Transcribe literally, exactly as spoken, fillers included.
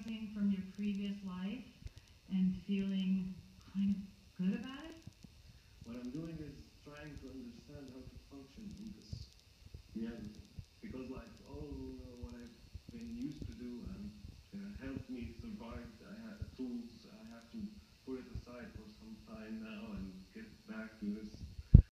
something from your previous life and feeling kind of good about it? What I'm doing is trying to understand how to function in this reality. Because like all uh, what I've been used to do and uh, helped me survive, I have tools, I have to put it aside for some time now and get back to this